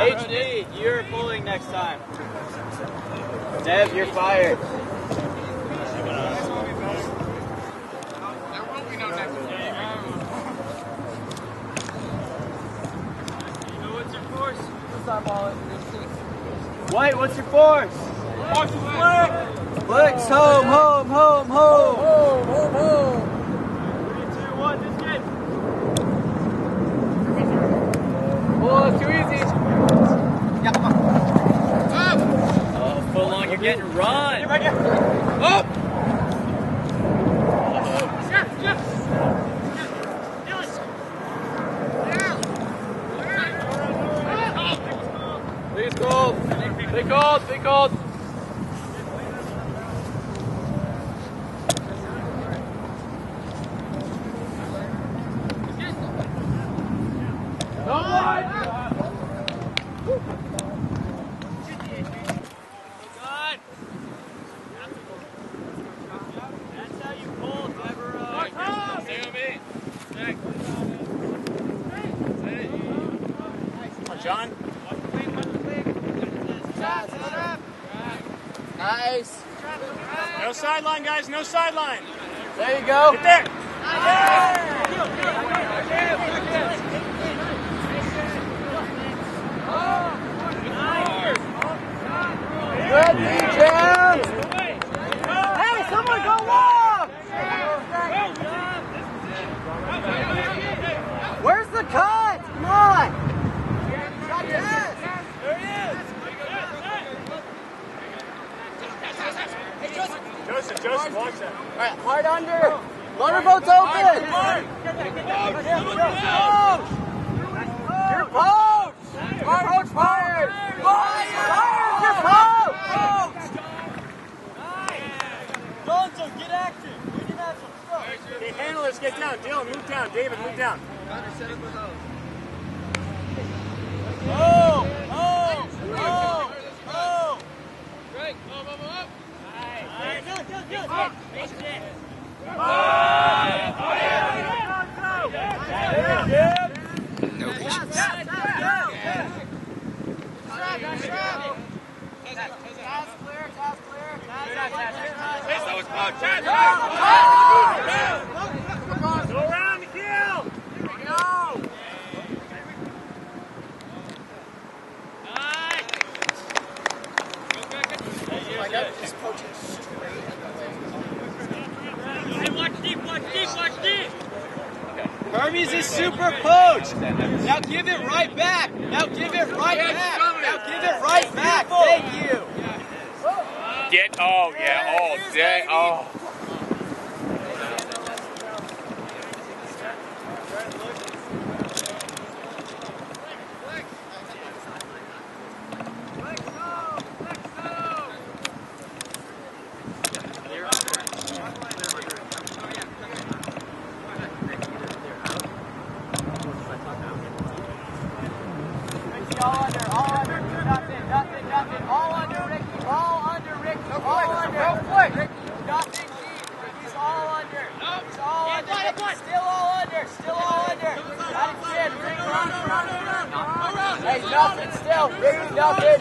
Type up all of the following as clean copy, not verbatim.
HD, you're pulling next time. Dev, you're fired. White, what's your force? Flicks, home, home, home, home. Home, home, home. 3, 2, 1, just get. Oh, it's too easy. Yeah, come on. Up. Oh, full long, you're getting run. Get right here. Up. Please cold. Stay cold, stay cold. John? Nice. No sideline, guys, no sideline. There you go. Get there. Good defense. Hey, someone go walk. Where's the cut? Come on. Joseph, watch that. All right, hard under. Motorboat's open. Your poach. Your poach fired. Fired your poach. Gonzo, get active. We can have some stuff. Hey, handlers, get down. Dylan, move down. David, move down. Oh! Great. Up. No patience. Go around the kill. Hermes is super poached. Now give it right back. Now give it right back. Now give it right back. Thank you. Get, oh, yeah, oh, dang, oh. Hey, nothing still. Ricky, nothing.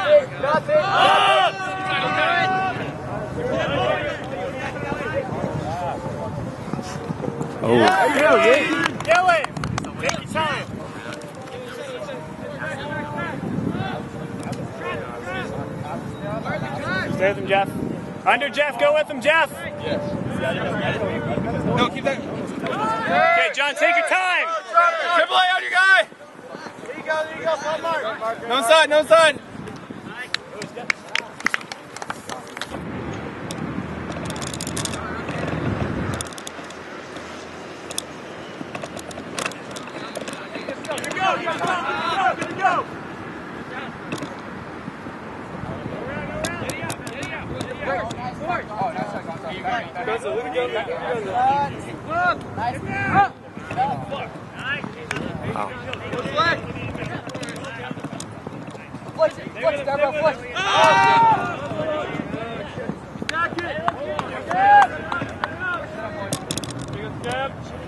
Oh. There you go, Ricky. Dylan, take your time. Stay with him, Jeff. Under Jeff, go with him, Jeff. Yes. No, keep that. Okay, John, take your time. Triple A on your guy. There you go. No sign. Go.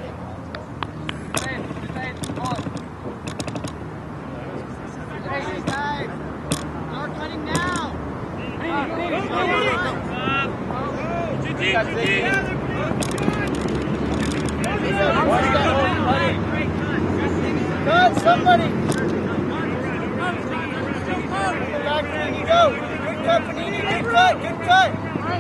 Hey, Cut, somebody! Back there you go! Good cut, Panini! Good cut! Good cut!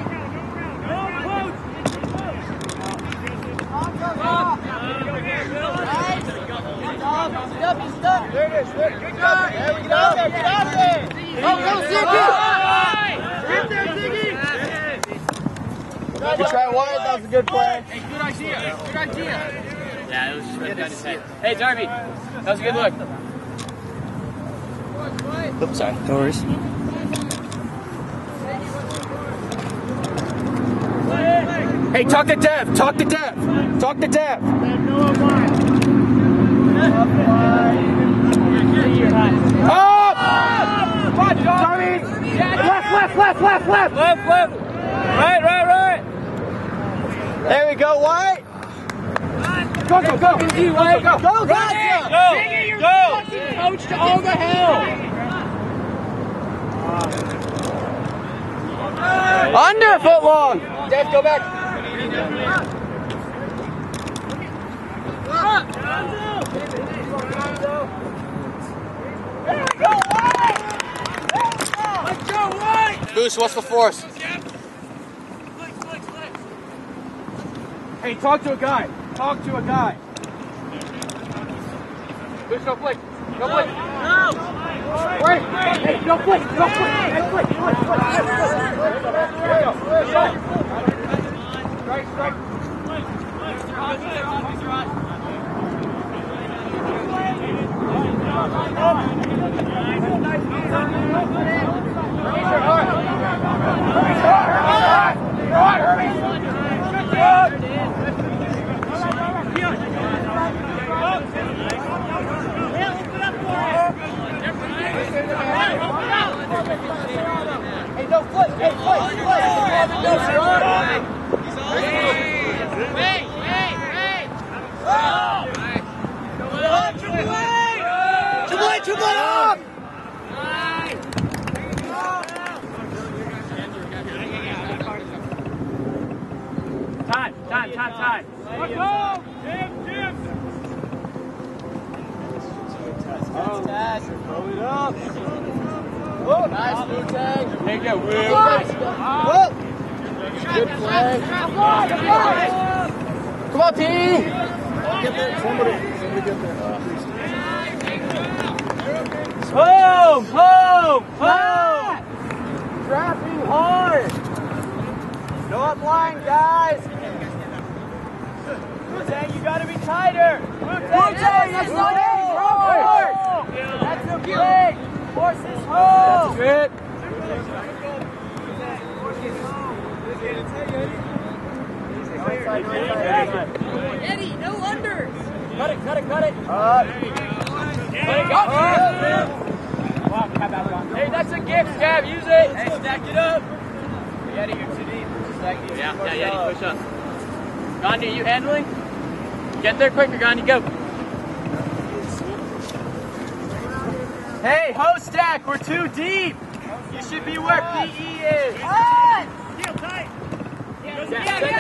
There it is! There. Good cut! There we go! Get out there! Go, Ziggy! Get there, Ziggy! Good try, Wyatt. That was a good play. Hey, good idea. Good idea. Yeah, it was just right his head. Hey, Darby, that was a good look. Oops, sorry. No worries. Hey, talk to Dev. Talk to Dev. Talk to Dev. Up! Come on, Darby. Left. Left. Right. There we go, White. Go. Easy, White. Go. Go. Coached all the hell. Under a foot long. Dev, go back. There we go, White. Let's go, White. Goose, what's the force? Hey, talk to a guy. Goose, go flick. No. Wait. Hey, go flick. Hey, flick. Strike. Hey, no flick. Hey, flick. Triple up! Time. Let's go! Jim! Taz, throw it up. Oh, nice blue tag. There you go, Will. Whoa. Good play. Come on, P. Somebody get there. Home! Trapping hard. Go up line, guys. Wu-Tang, you gotta be tighter. Wu-Tang, that's not it. That's a break. Horses home. That's it. Eddie, no unders. Cut it. Hey, that's a gift, Scab. Use it. Hey, stack it up. Eddie, you're too deep. Yeah, Eddie, push up. Gandhi, are you handling? Get there quicker, Gandhi, go. Hey, host stack, we're too deep. You should be where PE is. Heel tight. Taz,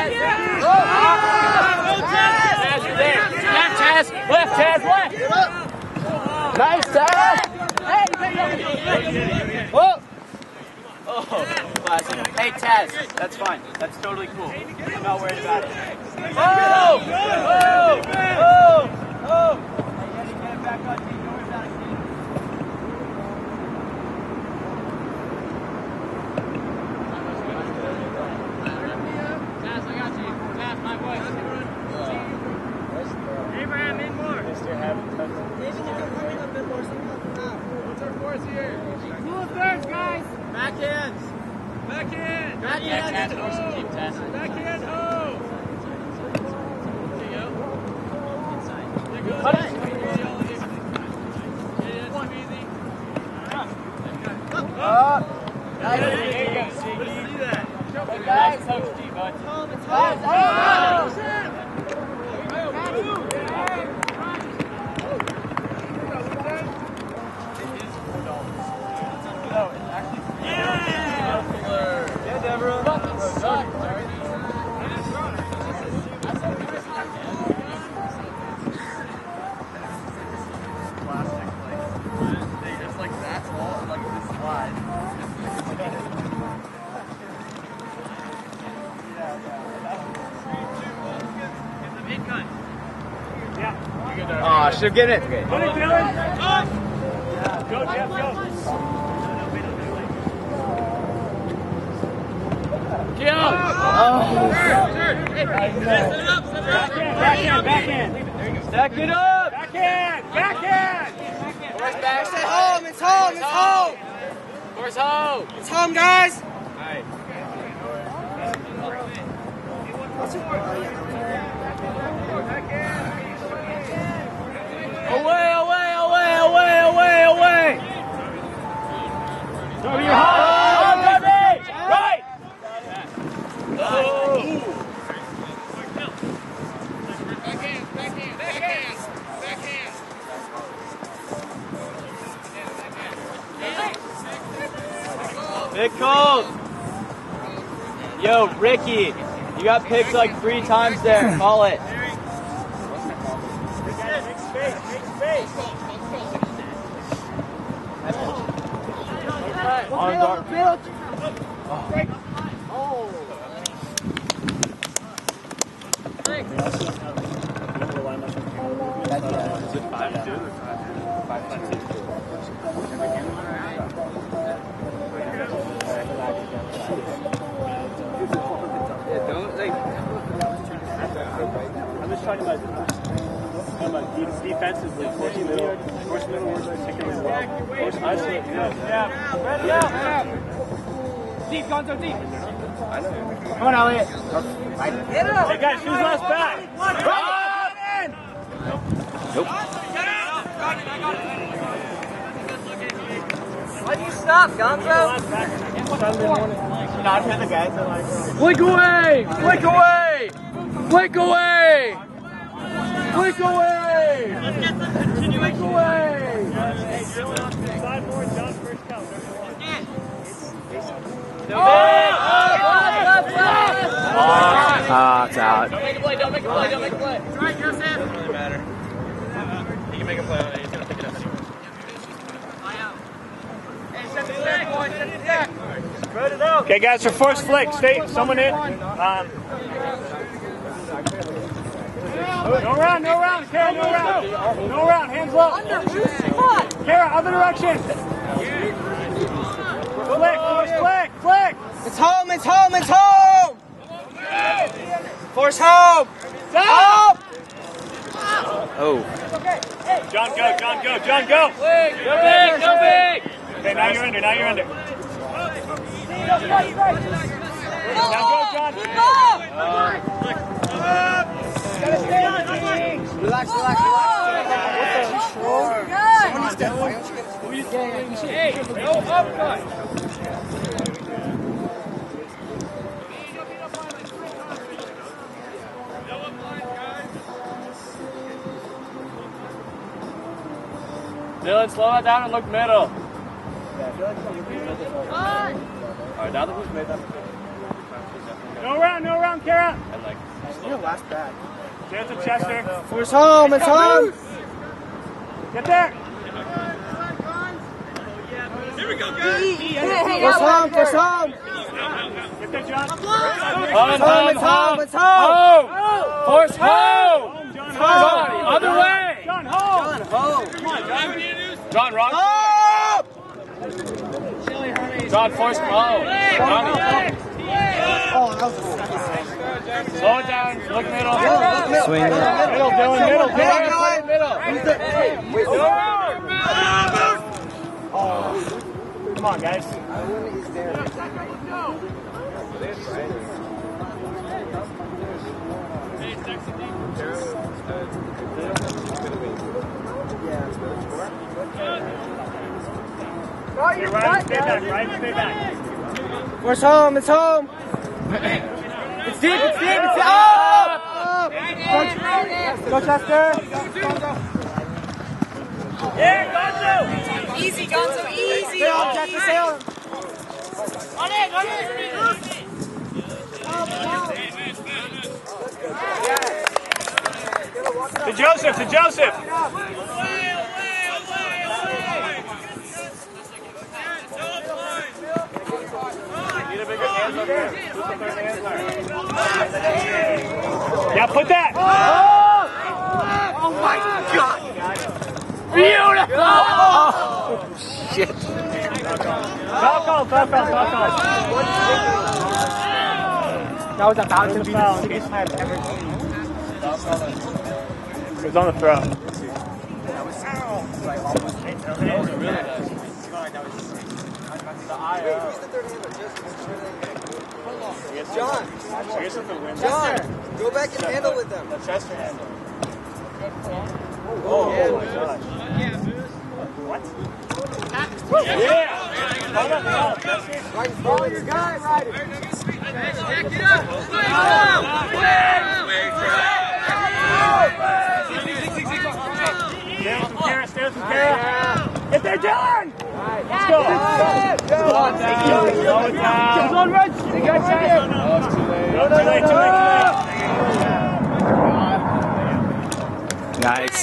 you're there. Left, Taz, left. Nice, Taz. Whoa. Oh, classic. Hey, Taz, that's fine. That's totally cool. I'm not worried about it. Oh! Get back on team. Don't worry about it. Taz, I got you. Taz, my boy. Abraham, in more. What's our force here? 2/3, guys. Backhands. Backhand. Backhand. Taz, force him, keep Taz. Backhand, ho. There you go. Inside. There goes. Cut it. Yeah, that's too easy. Nice. There you go, Siggy. Hey, guys. Coach D, bud. Guys, Yeah, Deborah. Oh, should have given it. Okay. Go, Dylan. Go, Jeff, go. Backhand. Stack it up. Backhand. Force back. It's home. It's home. It's home. Force home. It's home, guys. Away. Go your home, baby. Right. Big cold. Yo, Ricky, you got picked like 3 times there. Call it. On dark. Is it 5-2 or 5-2? I'm just talking about defensively. Force middle, works particularly well. Force isolate, yeah. Deep, Gonzo, deep. Come on, Elliot. Hey guys, who's last back? Nope. Why do you stop, Gonzo? Not hit the guys. Flick away! Flick away! Flick away! Flick away! Let's get some continuation. Flick away! Hey, Dylan, side more, John first count. It's out. Don't make a play. Don't make a play. Don't make a play. That's right, Joseph. Doesn't really matter. He can make a play on it. He's gonna pick it up anyway. Okay, guys, for force flick, stay. Someone in. No round. Kara, no round. No round. Hands low. Kara, other direction. Flick. It's home! Force home! Up! Oh. John, go. Go big. Okay, now you're under. Now go, John. Relax. Hey, no upcut. Dylan, slow it down and look middle. Alright, now that we've made that. No round, Kara. And like, last back. There's a Chester. Force home! It's home! Get there. Here we go, guys! Force home! Get there, John. It's home! Force home! John, Other way! John, home. Come on, John. John, wrong. John, force home. Slow it down. Look middle. Swing. Middle, Dylan, middle. Come on, guys. Ryan, stay back. Force home! It's home! It's deep! Up! Go, Chester! Yeah, Gonzo! Easy, Gonzo, easy! Stay on, Chester, stay on! To Joseph! Yeah, put that! foul. That was a foul. It was a foul. It was on the throw. John, go back and handle with them. The Chester handle. Oh my gosh. What? Yeah! Follow your guy, Ryder. Stairs from Kara. Get there, Dylan! Let's go. Jill's on red. They got second. Too late. Nice.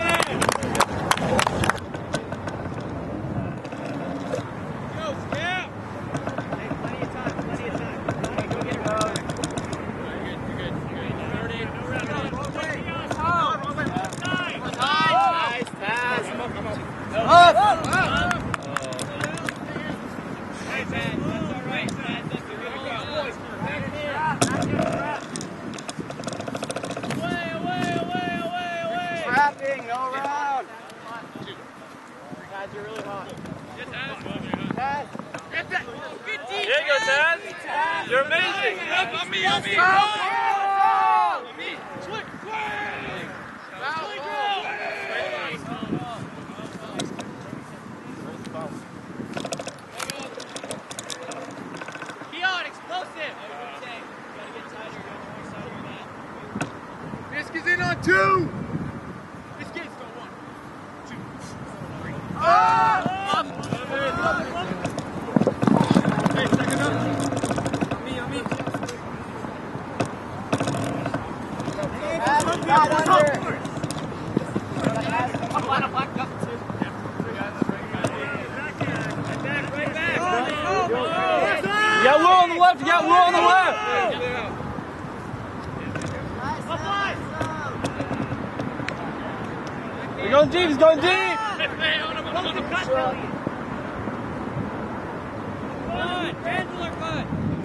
There you go, Taz. You're amazing. Keon, explosive. Fisk is in on 2. This kid's got 1, 2, 3. Hey, second up. On me. You got Will on the left. He's going deep. Handler, bud.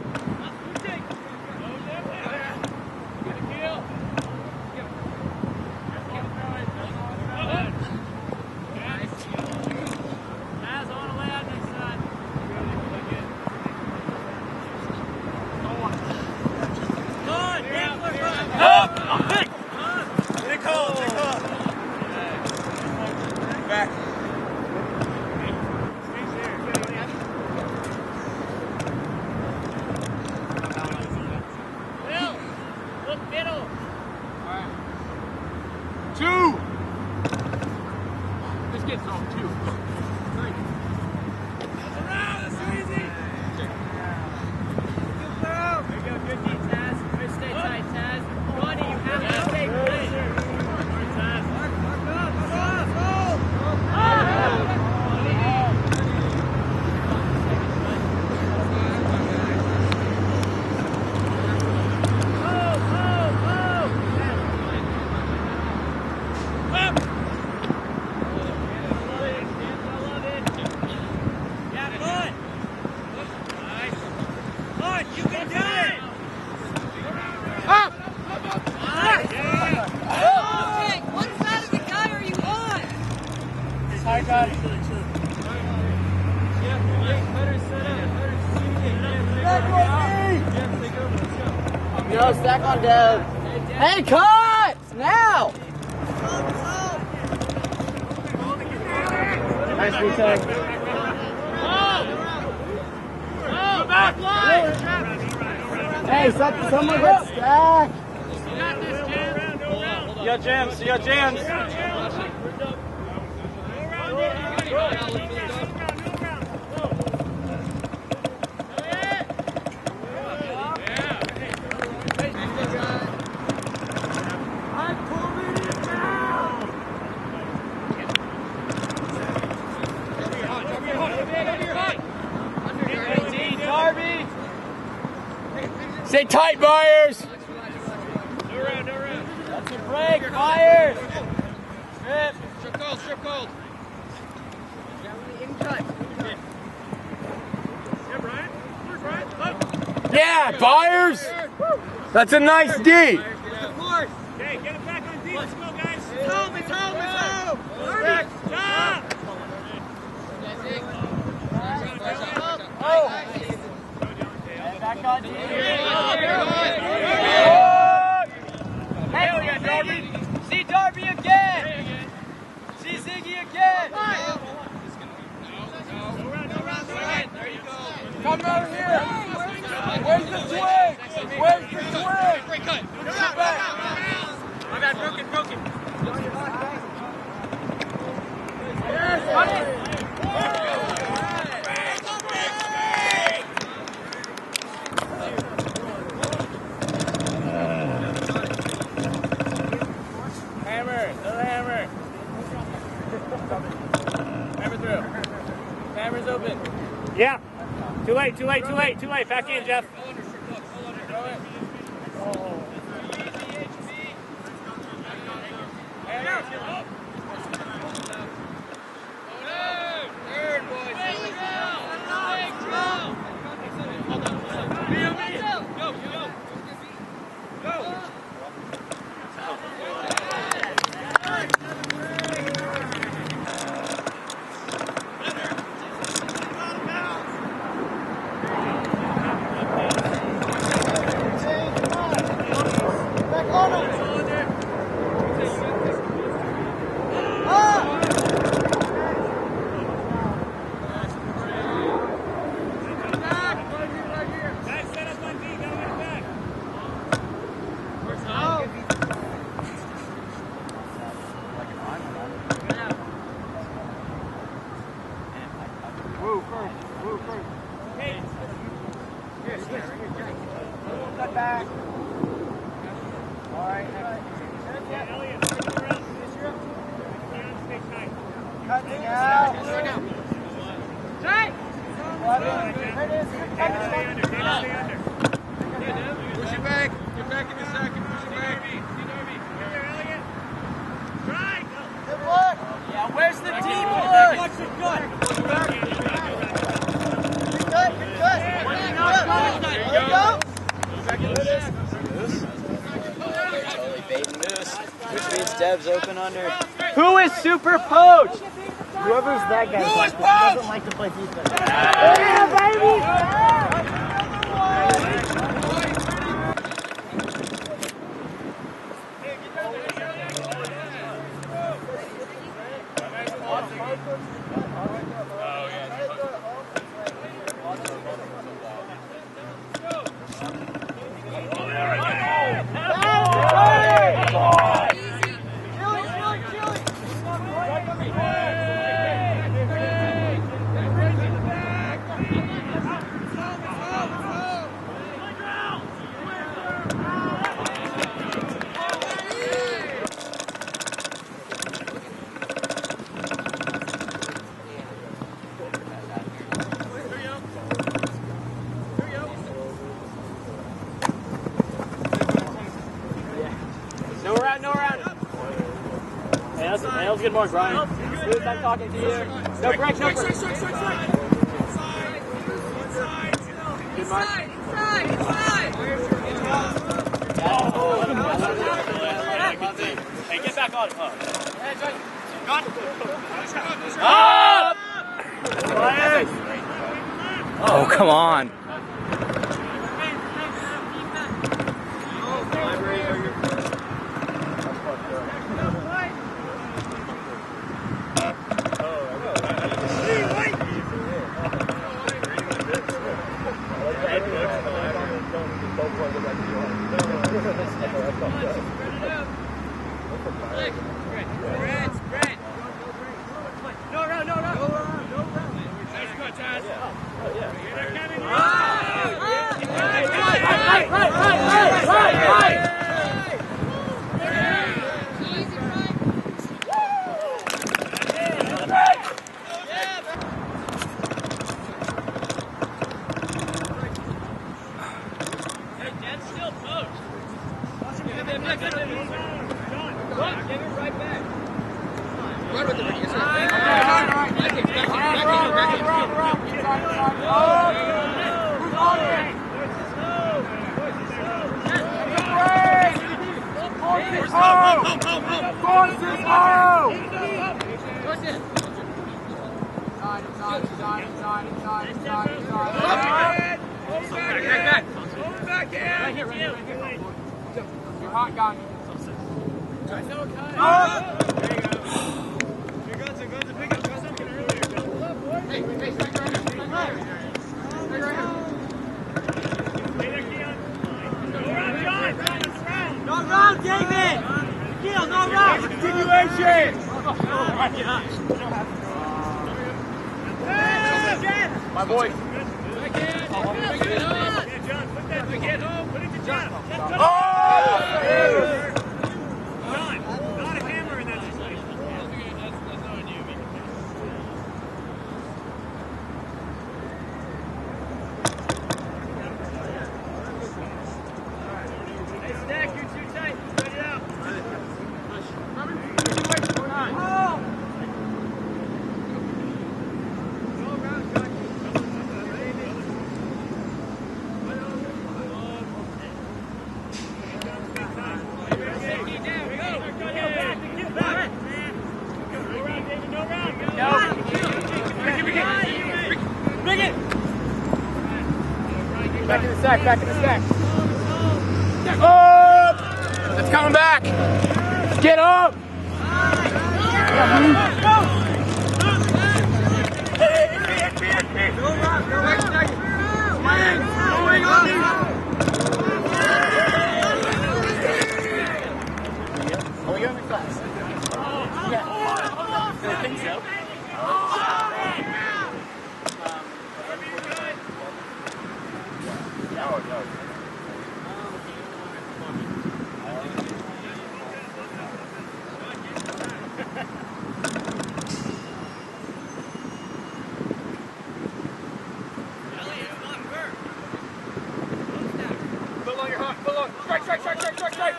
Yo, stack on Dev. Hey, cut! Now! Nice retake. Hey, someone get stacked. You got jams. Stay tight, Myers! No round. That's your break, Myers! Strip cold. Yeah, Byers. That's a nice D. Okay, get it back on D. Let's go, guys. It's home. It's home. It's home. Back. Stop. Oh! Back on D. Hey, Darby. See Darby again. See Ziggy again. There you go. Come out here. Where's the twig? Where's the twig? Great cut. My bad. Broken. Hammer. Another hammer. Hammer through. Hammer's open. Yeah. Too late. Back in, Jeff. Dev's open under. Who is super poached? Whoever's that guy doesn't like to play defense. Yeah, baby! Nails get more grind. I'm talking to you. No break, no break. Good mark. Hey, get back on. Up! Oh, come on. Forces home! You're hot, Gandhi. No run, David! Gil, no run! Continuation! My boy. John, put that baguette home. Put it to John. Oh! John, not a hammer in that situation. Hey, Stack, you're too tight. Spread it out. Back in the sack, back in the sack. Up! It's coming back. Get up! Are we going to class? Yeah. I think so. Pull on your heart, pull on. Strike, strike, strike, strike, strike, strike.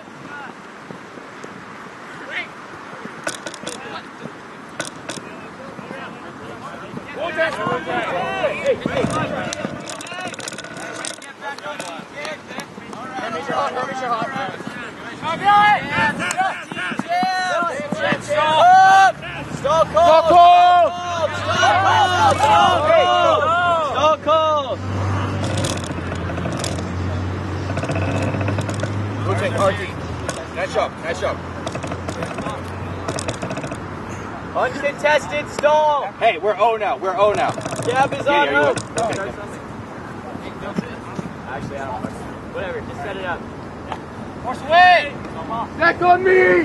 Nice job, nice job. Uncontested stall. Hey, we're O now, we're O now. Gab is on move. Actually, I don't know. Whatever, just set it up. Force away! Back on me!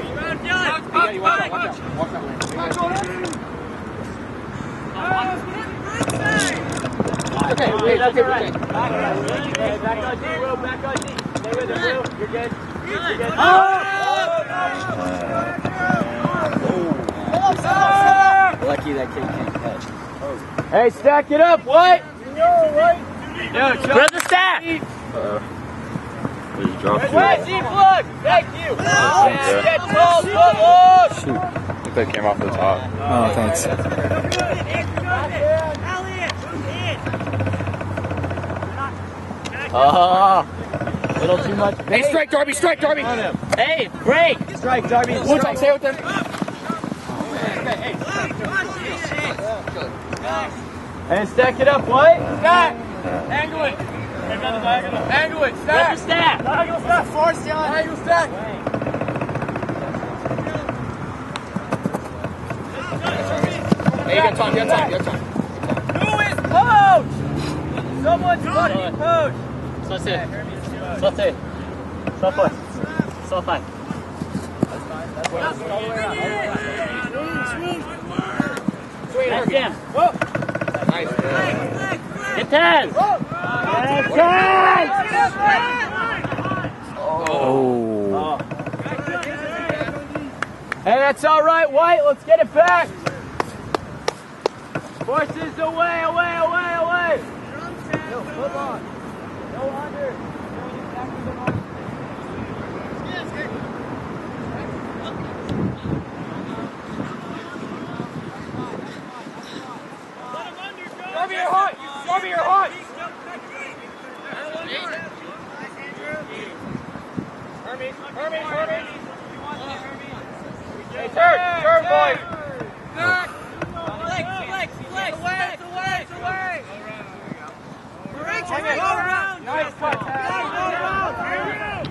Okay, wait, that's it. Back on D, Will, back on D. Stay with it, Will. You're good. You're good. Lucky that kid can't catch. Hey, stack it up, what? Yo, where's the stack? Where's the plug? Thank you. Get tall, Shoot. I think that came off the top. Oh, thanks. Oh, little too much. Hey, strike, Darby, strike, Darby! Hey, break! Strike, Darby. Woodchuck, stay with them. And stack it up, what? Stack! Angle it! Angle it, stack! Stack! Angle stack! Force, John! Angle stack! Hey, you got time, you got time, you got time. Who is poach? Someone's fucking poach. Sauté. Sauté. Sauté. Sauté. That's him. Nice. Get 10. Oh. Hey, that's all right, White. Let's get it back. Forces away, away, away, away. No, hold on. No under. Darby, you're hot! Darby, you're hot! Hermes. Hey, turn, boys. Nice cut, Taz.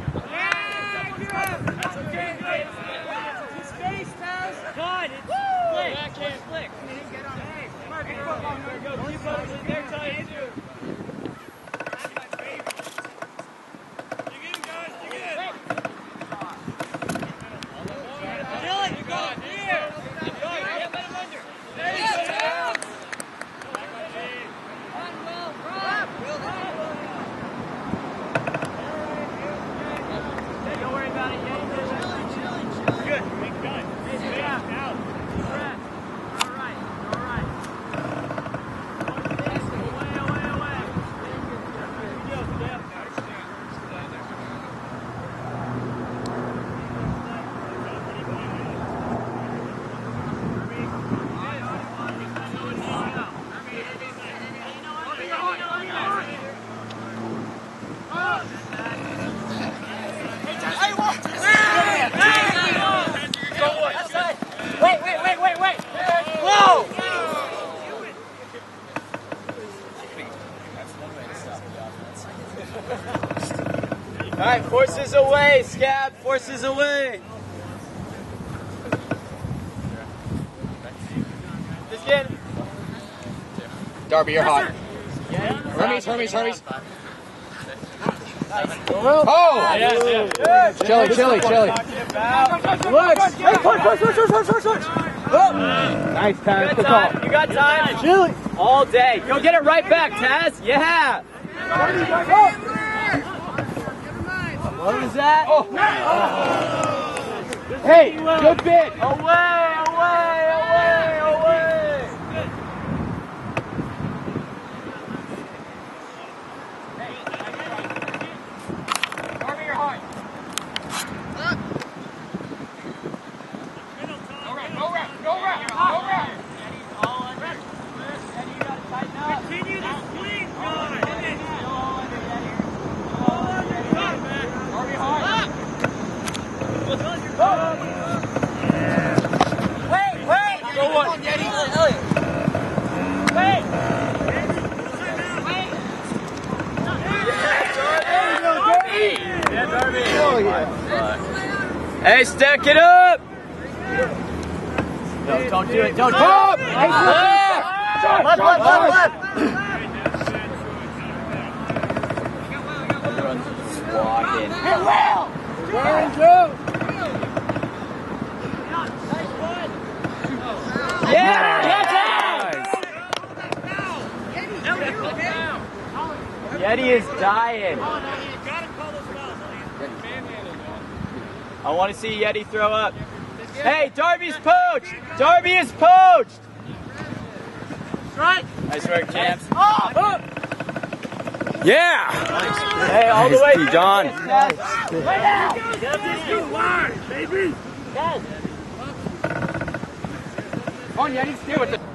All right, forces away, Scab, forces away. Just get. Darby, you're hot. Hermes. Oh! Chili. Nice, Taz. Good call. You got time? Chili. All day. Go get it right back, Taz. Yeah. What was that? Oh. Hey, good bit. Away. Hey, stack it up! No, don't do it. Don't do it. Left. Everyone's walking. Yeti is dying. I want to see Yeti throw up. Hey, Darby's poached! Darby is poached! Nice work, champs. Yeah! Hey, all the way. Nice, John. Way out! Baby! On, Yeti, stay with it.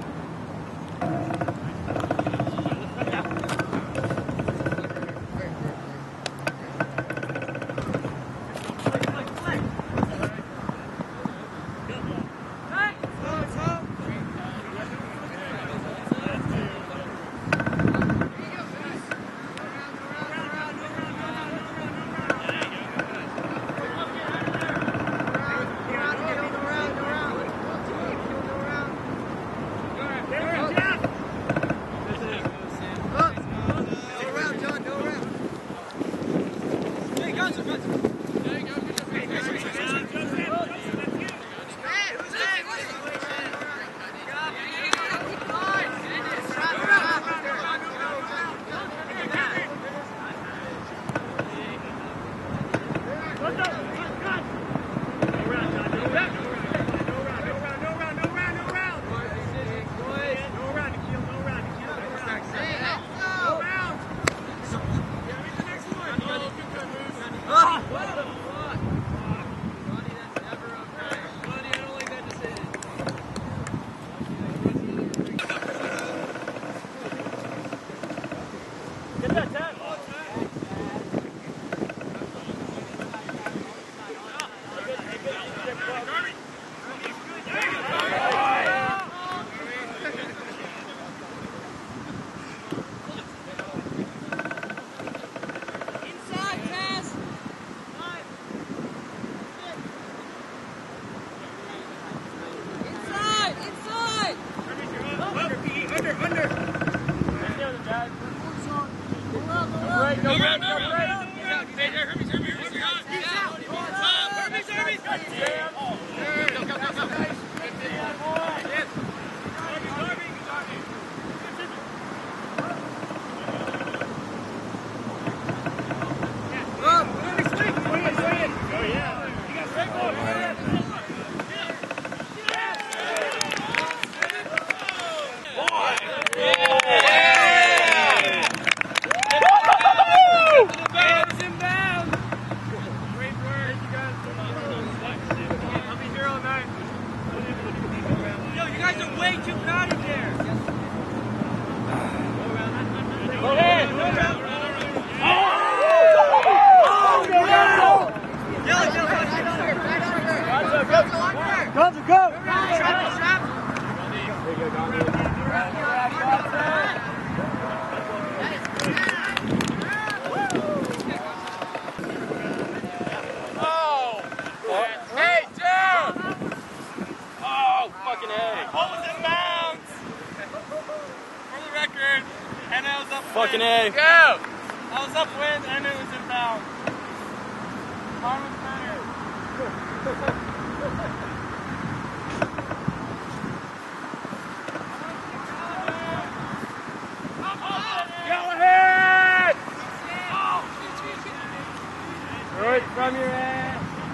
Fucking A. Go! I was upwind and it was inbound. Mine was better. Go ahead! Throw it from your head.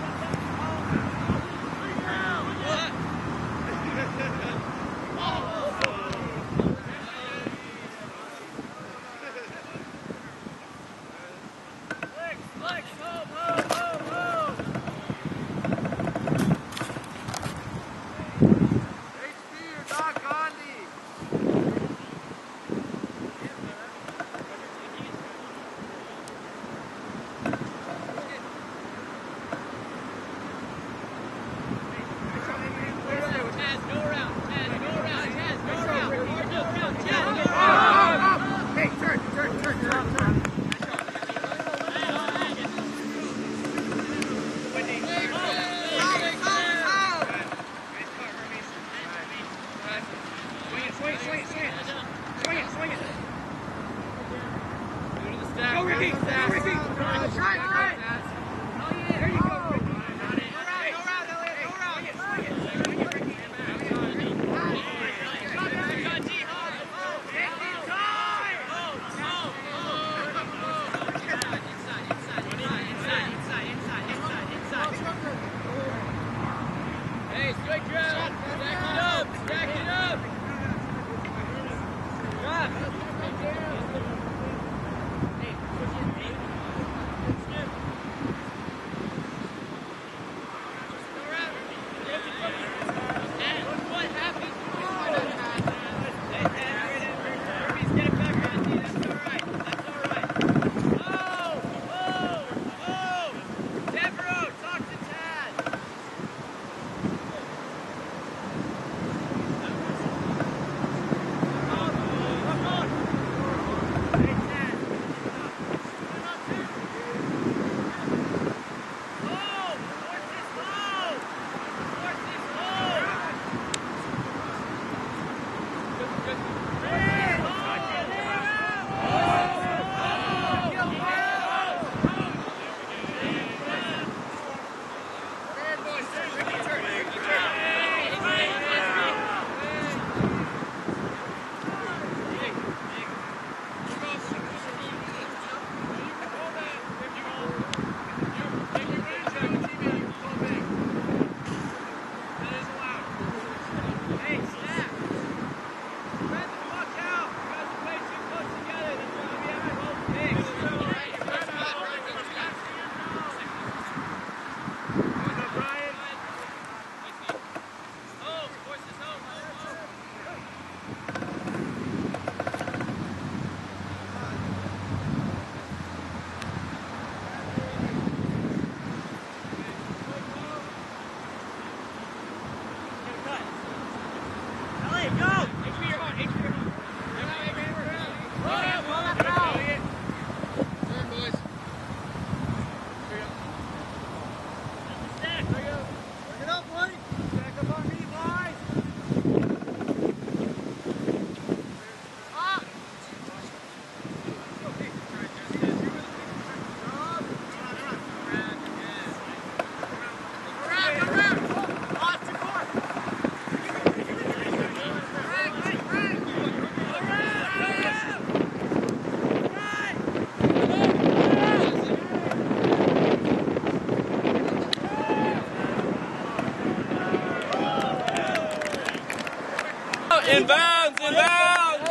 Inbounds, inbounds!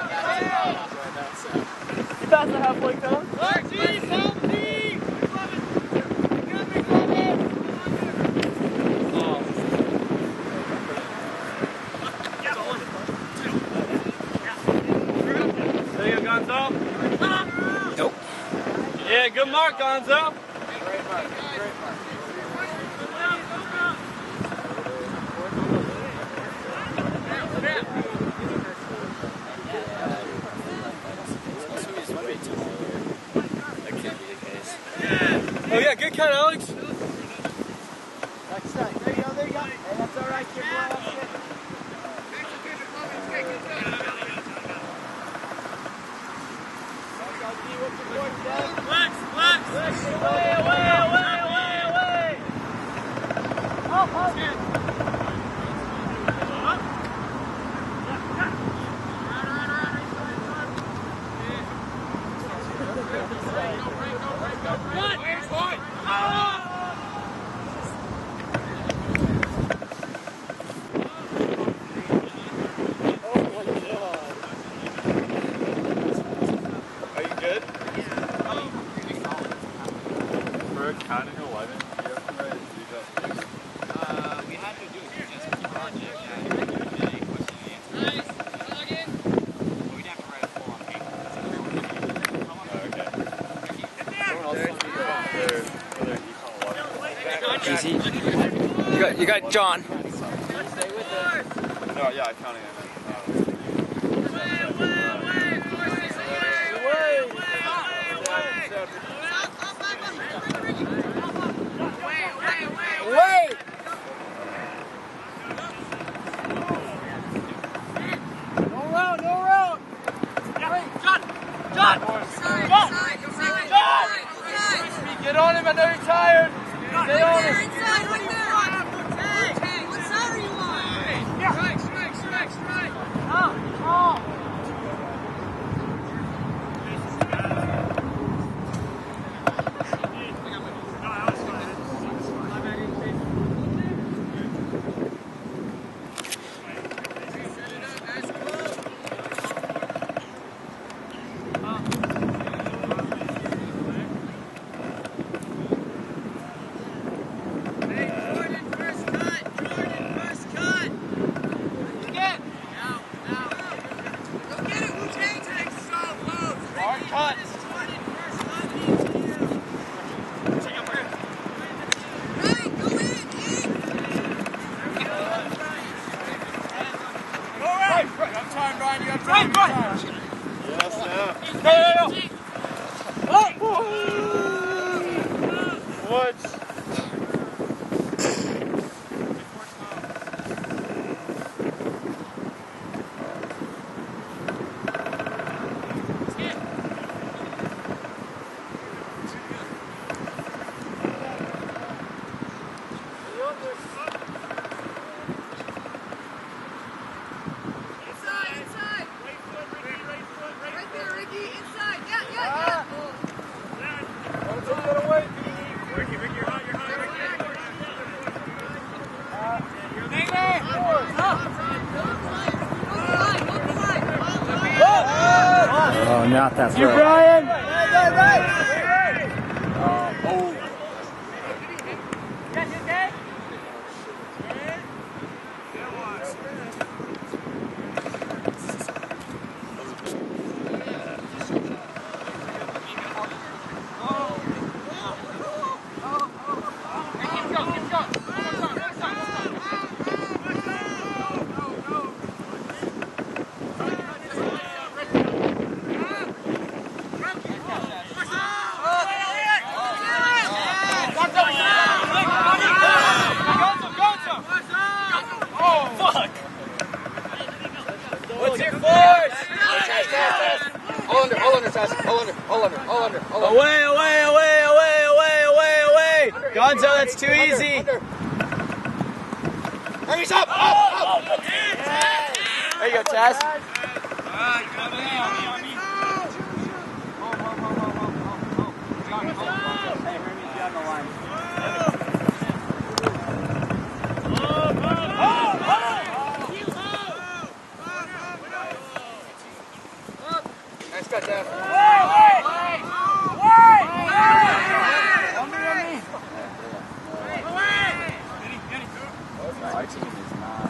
You passed the halfway cone? There you go, Gonzo. Nope. Yeah, good mark, Gonzo. Great mark. Great mark. Oh yeah, good cut, Alex. That's right. There you go, there you go. Hey, that's all right, kid. Counting 11, you have to write we had to do a suggested project and a question and answer. But we'd have to write a full on paper. Okay. Easy. You got John. No, yeah, I counted it. Wait! No round! John! Get on him, I know you're tired! Stay on him! What side are you on? Strike! Oh, not that You, throw. Brian! What's your force? All under. Away. Gonzo, that's too easy. Hurry up! There you go, Taz. Nice cut, Jeff. Our team is not.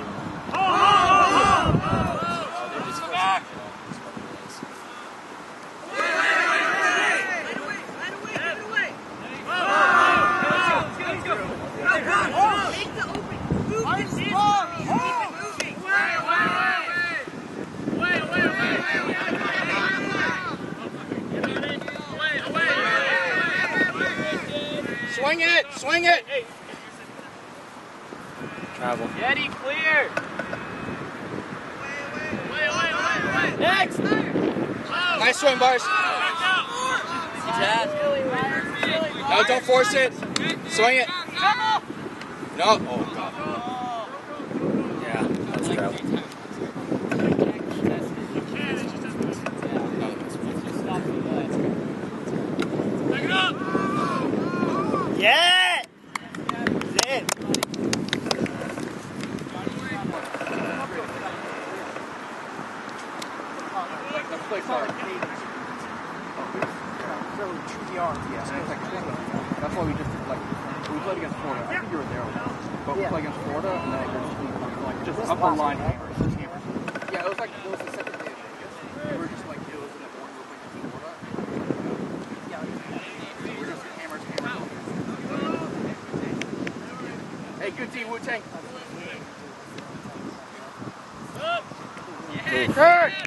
Swing it! Travel. Yeti, clear! Next! Nice swing, Bars. No, don't force it. Swing it. No. Oh, God. Yeah, that's true. Back it up! Yeah! Zin! That's why we just like we played against Florida. I think you were there, but we played against Florida, and then just up the line hammers. Yeah, it was the second day of Vegas. We were just like it was in a one we were playing against Florida. Yeah, we were just hammers. Hey, good team, Wu-Tang. Up! Kurt!